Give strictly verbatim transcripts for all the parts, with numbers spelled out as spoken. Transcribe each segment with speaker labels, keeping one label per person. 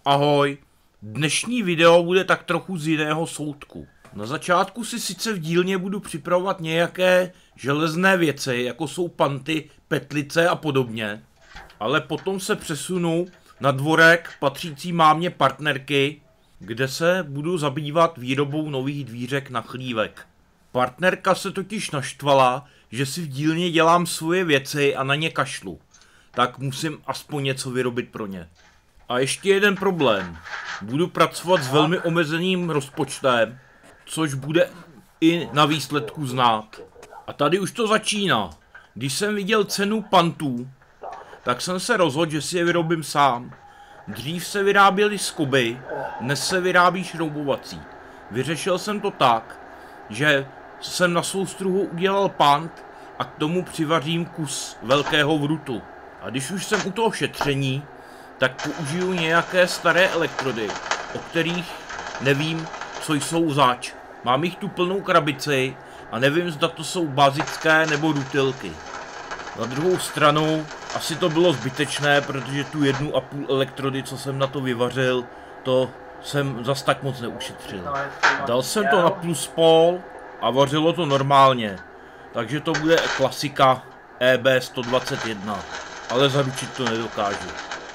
Speaker 1: Ahoj, dnešní video bude tak trochu z jiného soudku. Na začátku si sice v dílně budu připravovat nějaké železné věci, jako jsou panty, petlice a podobně, ale potom se přesunu na dvorek patřící mámě partnerky, kde se budu zabývat výrobou nových dvířek na chlívek. Partnerka se totiž naštvala, že si v dílně dělám svoje věci a na ně kašlu, tak musím aspoň něco vyrobit pro ně. A ještě jeden problém. Budu pracovat s velmi omezeným rozpočtem, což bude i na výsledku znát. A tady už to začíná. Když jsem viděl cenu pantů, tak jsem se rozhodl, že si je vyrobím sám. Dřív se vyráběly skoby, dnes se vyrábí šroubovací. Vyřešil jsem to tak, že jsem na soustruhu udělal pant a k tomu přivařím kus velkého vrutu. A když už jsem u toho šetření, tak použiju nějaké staré elektrody, o kterých nevím, co jsou zač. Mám jich tu plnou krabici a nevím, zda to jsou bazické nebo rutilky. Na druhou stranu, asi to bylo zbytečné, protože tu jednu a půl elektrody, co jsem na to vyvařil, to jsem zas tak moc neušetřil. Dal jsem to na plus pol a vařilo to normálně. Takže to bude klasika E B sto dvacet jedna, ale zaručit to nedokážu.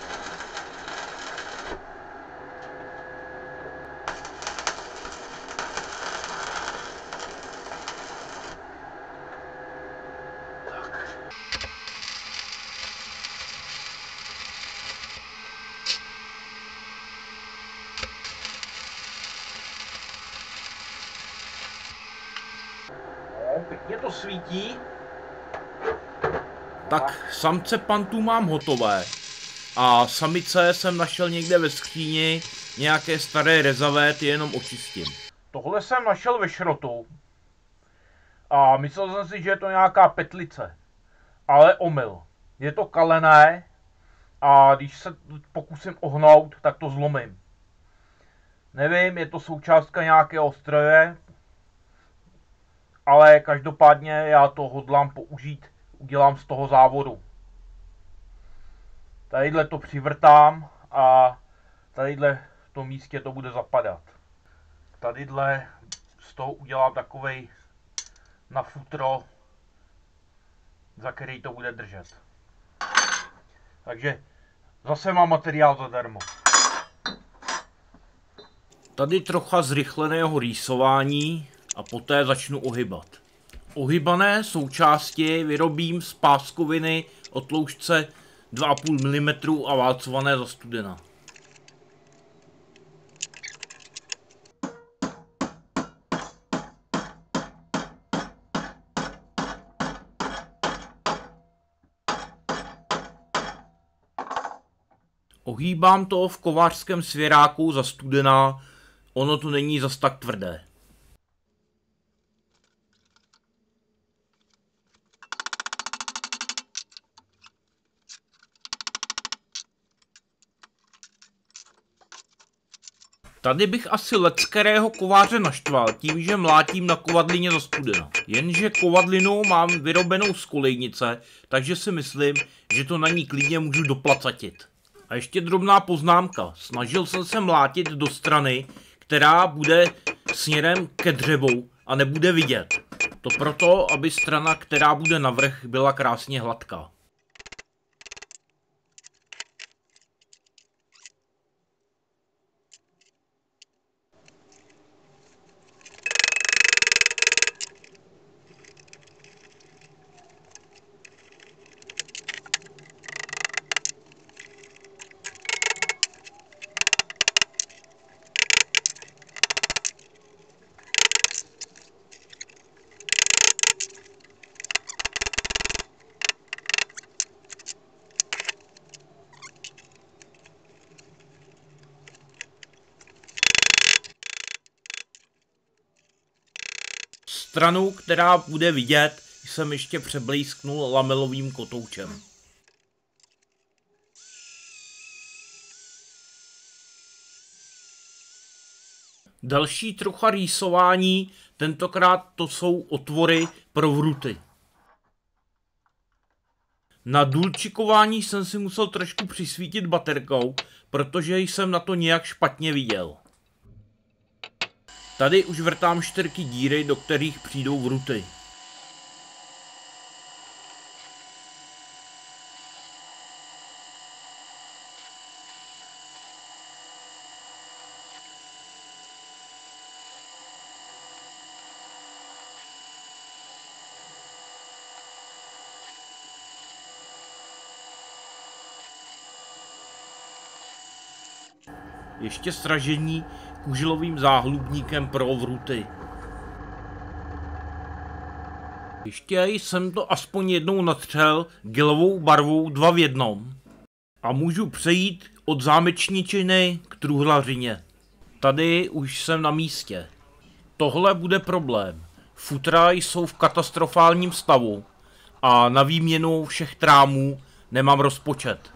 Speaker 1: Pěkně to svítí. Tak samce pantů mám hotové. A samice jsem našel někde ve skříni, nějaké staré rezavé, ty jenom očistím. Tohle jsem našel ve šrotu. A myslel jsem si, že je to nějaká petlice. Ale omyl. Je to kalené a když se pokusím ohnout, tak to zlomím. Nevím, je to součástka nějakého stroje, ale každopádně já to hodlám použít, udělám z toho závodu. Tadyhle to přivrtám a tadyhle v tom místě to bude zapadat. Tadyhle z toho udělám takovej na futro, za který to bude držet. Takže zase mám materiál zadarmo. Tady trocha zrychleného rýsování a poté začnu ohybat. Ohybané součásti vyrobím z páskoviny o tloušťce dva a půl milimetru a válcované za studena. Ohýbám to v kovářském svěráku za studena, ono to není zas tak tvrdé. Tady bych asi leckerého kováře naštval tím, že mlátím na kovadlině za studena. Jenže kovadlinu mám vyrobenou z kolejnice, takže si myslím, že to na ní klidně můžu doplacatit. A ještě drobná poznámka. Snažil jsem se mlátit do strany, která bude směrem ke dřevu a nebude vidět. To proto, aby strana, která bude navrch, byla krásně hladká. Stranu, která bude vidět, jsem ještě přeblejsknul lamelovým kotoučem. Další trocha rýsování, tentokrát to jsou otvory pro vruty. Na dulčikování jsem si musel trošku přisvítit baterkou, protože jsem na to nějak špatně viděl. Tady už vrtám čtyřky díry, do kterých přijdou vruty. Ještě sražení kužilovým záhlubníkem pro vruty. Ještě jsem to aspoň jednou natřel gelovou barvou dva v jednom. A můžu přejít od zámečničiny k truhlařině. Tady už jsem na místě. Tohle bude problém. Futra jsou v katastrofálním stavu a na výměnu všech trámů nemám rozpočet.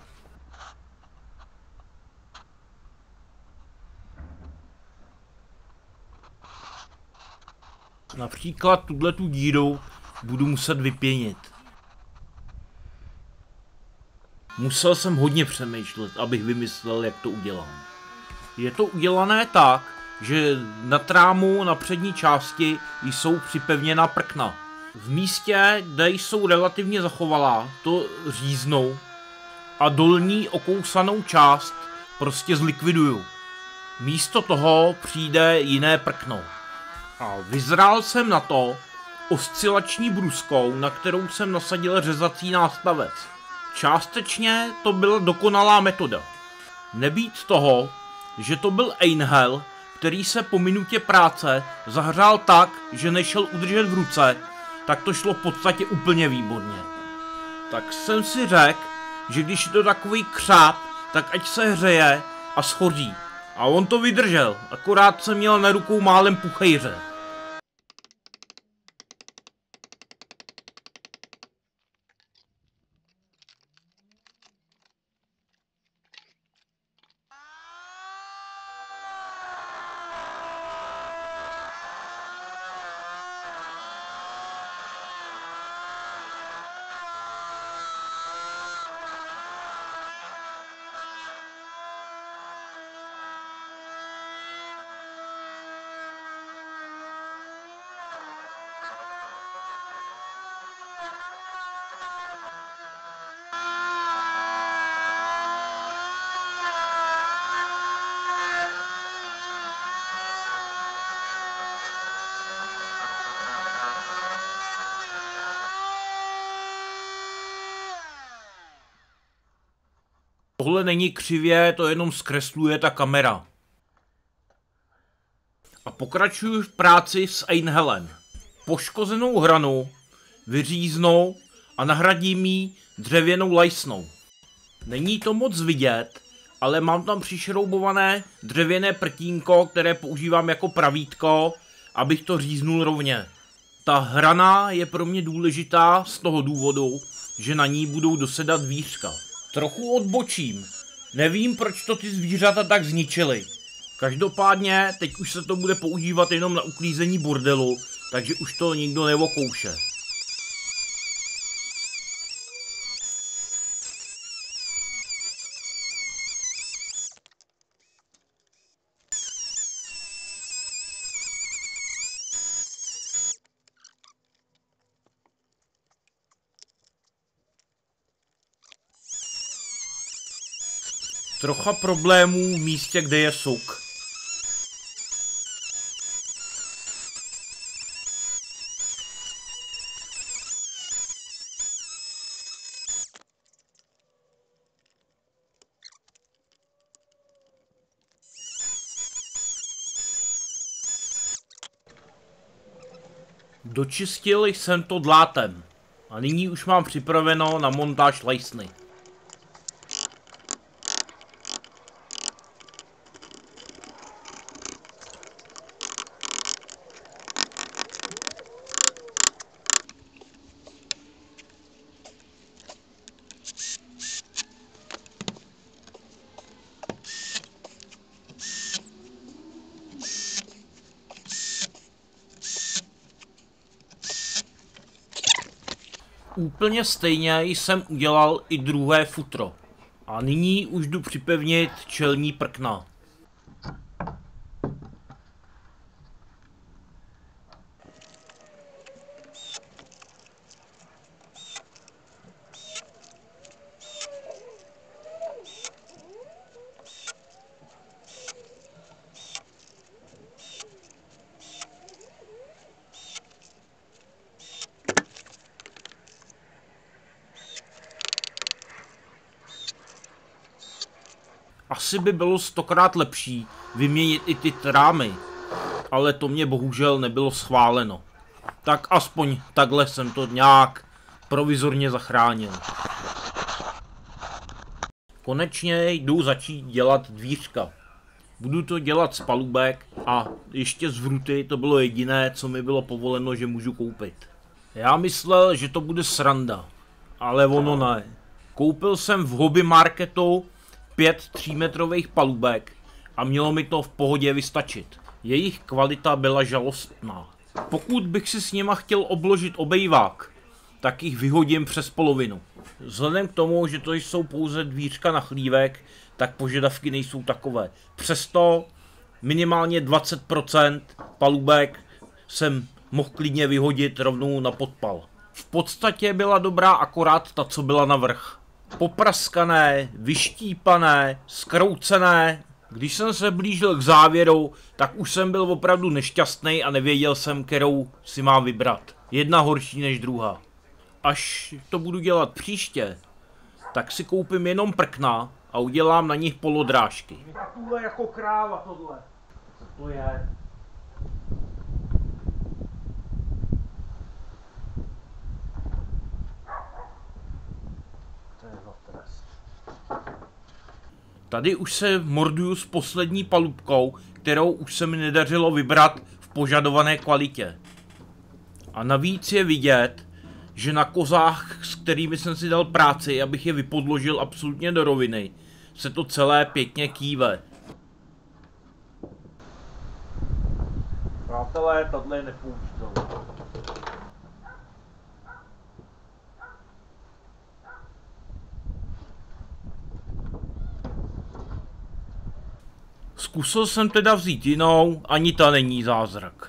Speaker 1: Například tuhletu díru budu muset vypěnit. Musel jsem hodně přemýšlet, abych vymyslel, jak to udělám. Je to udělané tak, že na trámu na přední části jsou připevněna prkna. V místě, kde jsou relativně zachovalá, to říznou a dolní okousanou část prostě zlikviduju. Místo toho přijde jiné prkno. A vyzrál jsem na to oscilační bruskou, na kterou jsem nasadil řezací nástavec. Částečně to byla dokonalá metoda. Nebýt toho, že to byl Einhell, který se po minutě práce zahřál tak, že nešel udržet v ruce, tak to šlo v podstatě úplně výborně. Tak jsem si řekl, že když je to takový křáp, tak ať se hřeje a schoří. A on to vydržel, akorát jsem měl na rukou málem puchejře. Tohle není křivě, to jenom zkresluje ta kamera. A pokračuju v práci s Einhellem. Poškozenou hranu vyříznou a nahradím ji dřevěnou lajsnou. Není to moc vidět, ale mám tam přišroubované dřevěné prtínko, které používám jako pravítko, abych to říznul rovně. Ta hrana je pro mě důležitá z toho důvodu, že na ní budou dosedat vířka. Trochu odbočím. Nevím, proč to ty zvířata tak zničily. Každopádně teď už se to bude používat jenom na uklízení bordelu, takže už to nikdo neokouše. Trocha problémů v místě, kde je suk. Dočistil jsem to dlátem a nyní už mám připraveno na montáž lajsny. Úplně stejně jsem udělal i druhé futro. A nyní už jdu připevnit čelní prkna. Asi by bylo stokrát lepší vyměnit i ty trámy, ale to mě bohužel nebylo schváleno. Tak aspoň takhle jsem to nějak provizorně zachránil. Konečně jdu začít dělat dvířka. Budu to dělat z palubek a ještě z vruty, to bylo jediné, co mi bylo povoleno, že můžu koupit. Já myslel, že to bude sranda, ale ono ne. Koupil jsem v hobby marketu pět třímetrových palubek a mělo mi to v pohodě vystačit. Jejich kvalita byla žalostná. Pokud bych si s nima chtěl obložit obejvák, tak jich vyhodím přes polovinu. Vzhledem k tomu, že to jsou pouze dvířka na chlívek, tak požadavky nejsou takové. Přesto minimálně dvacet procent palubek jsem mohl klidně vyhodit rovnou na podpal. V podstatě byla dobrá akorát ta, co byla na vrch. Popraskané, vyštípané, zkroucené. Když jsem se blížil k závěru, tak už jsem byl opravdu nešťastný a nevěděl jsem, kterou si mám vybrat. Jedna horší než druhá. Až to budu dělat příště, tak si koupím jenom prkna a udělám na nich polodrážky. Takhle jako kráva tohle. Co to je? To je za trest. Tady už se morduju s poslední palubkou, kterou už se mi nedařilo vybrat v požadované kvalitě. A navíc je vidět, že na kozách, s kterými jsem si dal práci, abych je vypodložil absolutně do roviny, se to celé pěkně kýve. Přátelé, tohle je nepoužitelné. Zkusil jsem teda vzít jinou, ani ta není zázrak.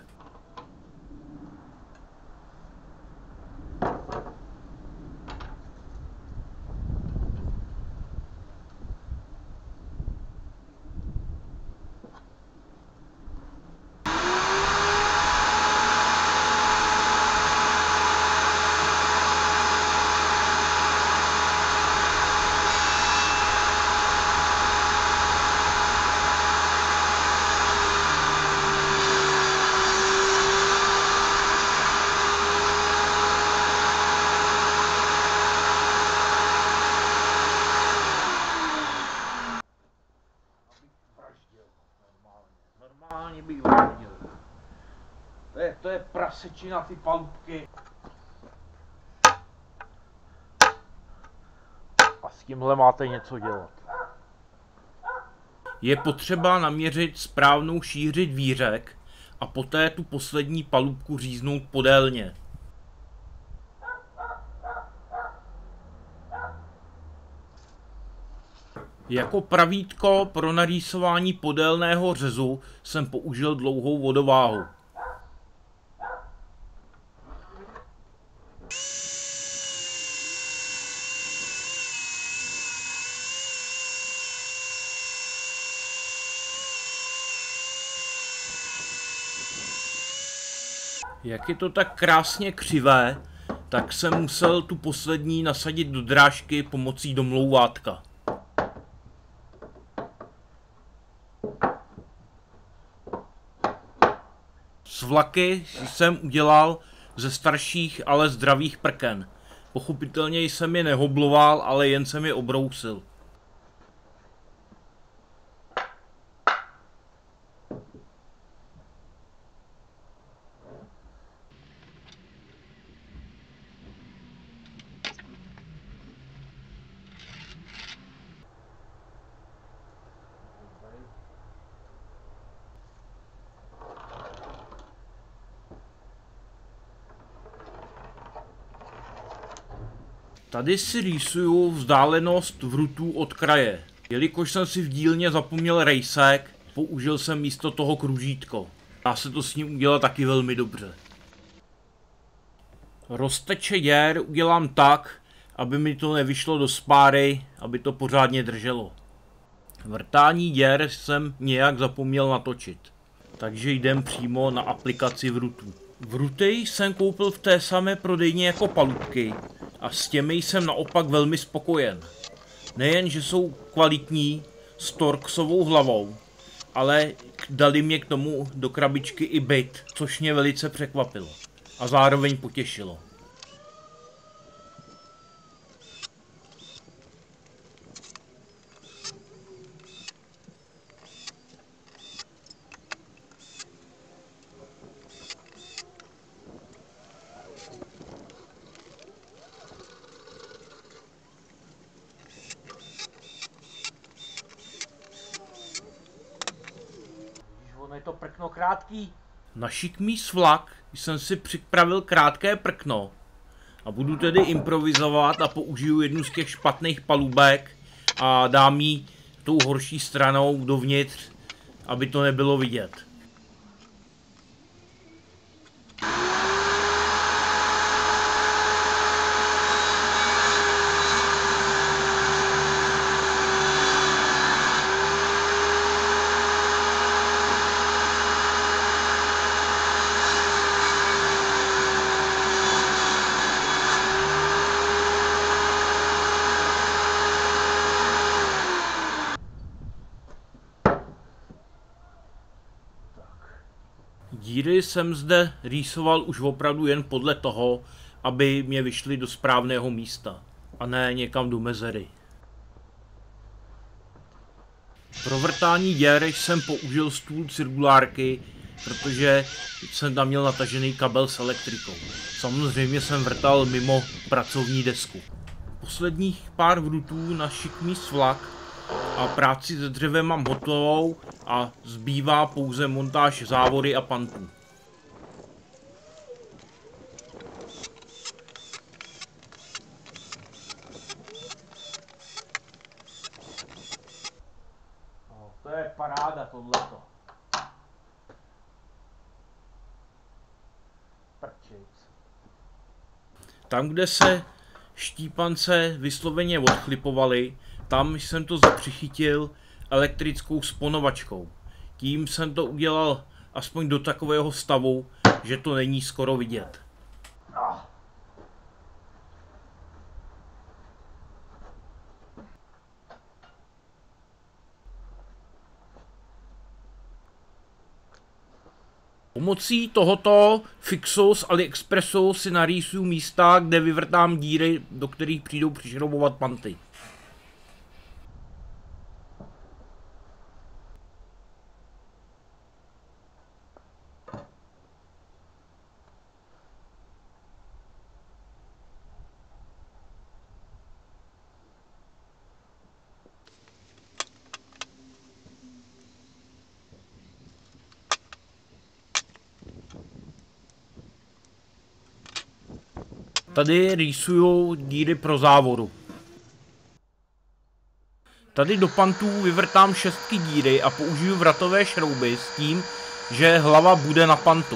Speaker 1: Normálně bych vraždil. To je, to je prasečina, ty palubky. A s tímhle máte něco dělat. Je potřeba naměřit správnou šíři dvířek a poté tu poslední palubku říznout podélně. Jako pravítko pro narýsování podélného řezu jsem použil dlouhou vodováhu. Jak je to tak krásně křivé, tak jsem musel tu poslední nasadit do drážky pomocí domlouvátka. Svlaky jsem udělal ze starších, ale zdravých prken. Pochopitelně jsem je nehobloval, ale jen jsem je obrousil. Tady si rýsuju vzdálenost vrutů od kraje. Jelikož jsem si v dílně zapomněl rejsek, použil jsem místo toho kružítko. Dá se to s ním udělat taky velmi dobře. Rozteče děr udělám tak, aby mi to nevyšlo do spáry, aby to pořádně drželo. Vrtání děr jsem nějak zapomněl natočit. Takže jdem přímo na aplikaci vrutů. Vruty jsem koupil v té samé prodejně jako palubky a s těmi jsem naopak velmi spokojen. Nejen, že jsou kvalitní s torxovou hlavou, ale dali mě k tomu do krabičky i byt, což mě velice překvapilo a zároveň potěšilo. Ono je to prkno krátký. Na šikmý svlak jsem si připravil krátké prkno a budu tedy improvizovat a použiju jednu z těch špatných palubek a dám ji tou horší stranou dovnitř, aby to nebylo vidět. Díry jsem zde rýsoval už opravdu jen podle toho, aby mě vyšly do správného místa a ne někam do mezery. Pro vrtání děr jsem použil stůl cirkulárky, protože jsem tam měl natažený kabel s elektrikou. Samozřejmě jsem vrtal mimo pracovní desku. Posledních pár vrutů na šikmý svlak a práci se dřevem mám hotovou a zbývá pouze montáž závory a pantů. No, to je paráda tohleto. Prčic. Tam, kde se štípance vysloveně odchlipovaly, tam jsem to přichytil elektrickou sponovačkou. Tím jsem to udělal aspoň do takového stavu, že to není skoro vidět. Pomocí tohoto fixu z AliExpressu si narýsuju místa, kde vyvrtám díry, do kterých přijdou přišroubovat panty. Tady rýsuju díry pro závoru. Tady do pantů vyvrtám šestky díry a použiju vratové šrouby s tím, že hlava bude na pantu.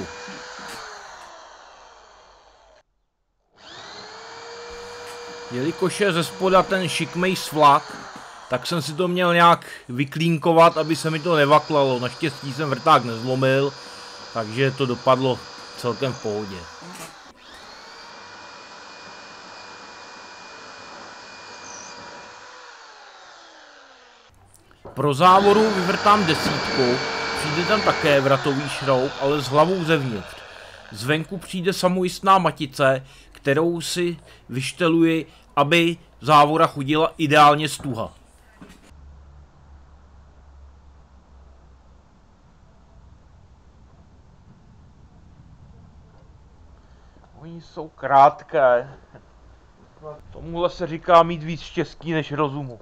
Speaker 1: Jelikož je ze spoda ten šikmej svlak, tak jsem si to měl nějak vyklínkovat, aby se mi to nevaklalo. Naštěstí jsem vrták nezlomil, takže to dopadlo celkem v pohodě. Pro závoru vyvrtám desítku, přijde tam také vratový šroub, ale s hlavou zevnitř. Zvenku přijde samojistná matice, kterou si vyšteluji, aby závora chodila ideálně stuha. Oni jsou krátké. Tomuhle se říká mít víc štěstí než rozumu.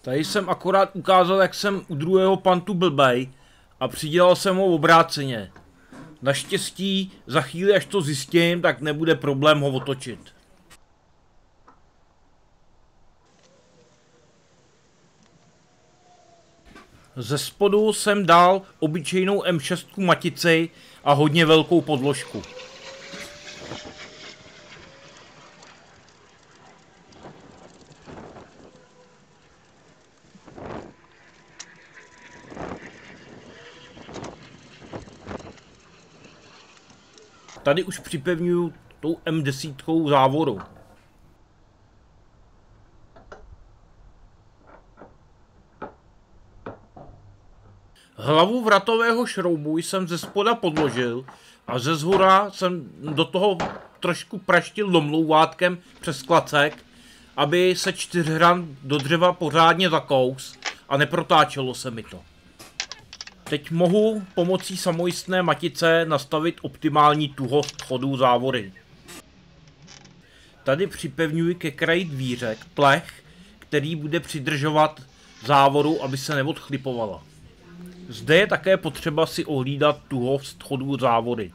Speaker 1: Tady jsem akorát ukázal, jak jsem u druhého pantu blbej a přidělal jsem ho obráceně. Naštěstí za chvíli, až to zjistím, tak nebude problém ho otočit. Ze spodu jsem dal obyčejnou M šest matici a hodně velkou podložku. Tady už připevňuju tou M deset závoru. Hlavu vratového šroubu jsem ze spoda podložil a ze zhora jsem do toho trošku praštil domlouvátkem přes klacek, aby se čtyřhran do dřeva pořádně zakous a neprotáčelo se mi to. Teď mohu pomocí samojistné matice nastavit optimální tuhost chodu závory. Tady připevňuji ke kraji dvířek plech, který bude přidržovat závoru, aby se neodchlipovala. Zde je také potřeba si ohlídat tuhost chodu závory.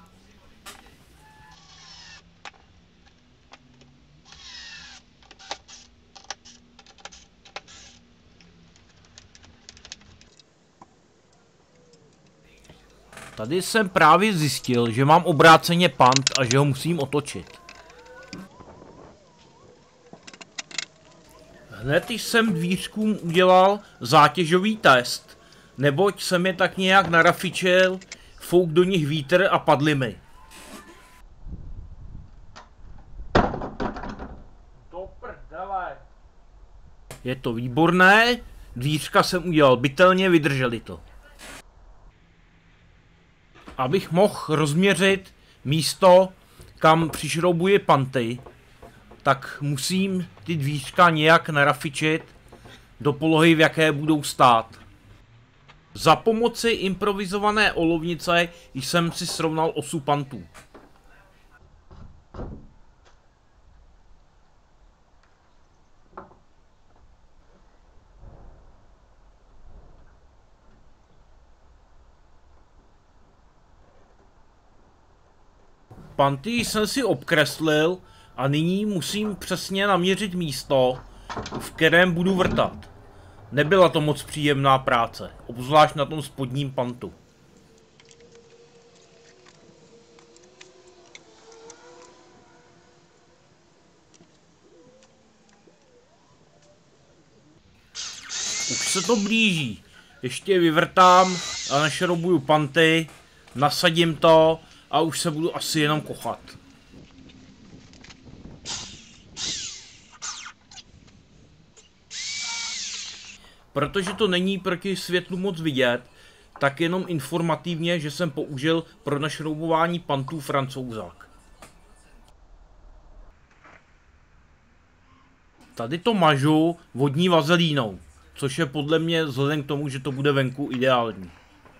Speaker 1: Tady jsem právě zjistil, že mám obráceně pant a že ho musím otočit. Hned jsem dvířkům udělal zátěžový test, neboť jsem je tak nějak narafičil, fouk do nich vítr a padly mi. Do prdele. Je to výborné, dvířka jsem udělal bytelně, vydrželi to. Abych mohl rozměřit místo, kam přišroubuji panty, tak musím ty dvířka nějak narafičit do polohy, v jaké budou stát. Za pomoci improvizované olovnice jsem si srovnal osu pantů. Panty jsem si obkreslil a nyní musím přesně naměřit místo, v kterém budu vrtat. Nebyla to moc příjemná práce, obzvlášť na tom spodním pantu. Už se to blíží. Ještě vyvrtám a našroubuju panty, nasadím to a už se budu asi jenom kochat. Protože to není proti světlu moc vidět, tak jenom informativně, že jsem použil pro našroubování pantů Francouzák. Tady to mažu vodní vazelínou, což je podle mě vzhledem k tomu, že to bude venku ideální.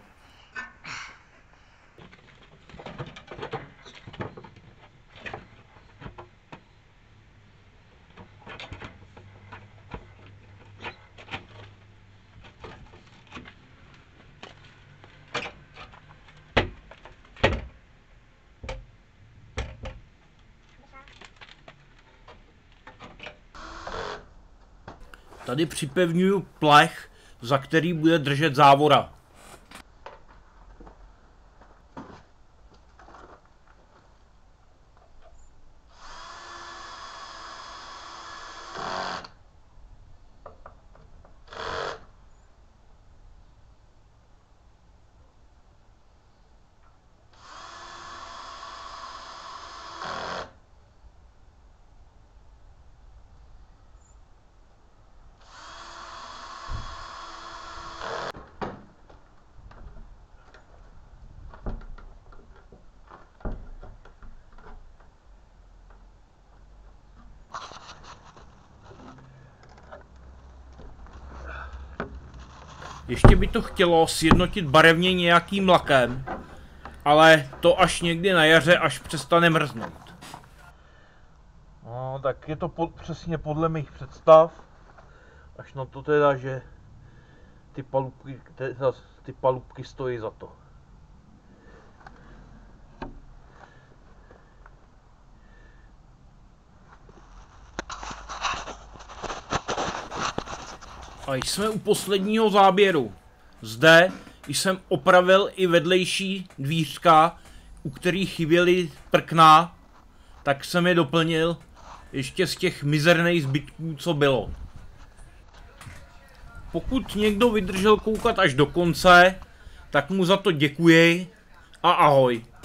Speaker 1: Tady připevňuju plech, za který bude držet závora. Ještě by to chtělo sjednotit barevně nějakým lakem, ale to až někdy na jaře, až přestane mrznout. No, tak je to pod, přesně podle mých představ. Až na to teda, že ty palubky, teda, ty palubky stojí za to. A jsme u posledního záběru. Zde jsem opravil i vedlejší dvířka, u kterých chyběly prkna, tak jsem je doplnil ještě z těch mizerných zbytků, co bylo. Pokud někdo vydržel koukat až do konce, tak mu za to děkuji a ahoj.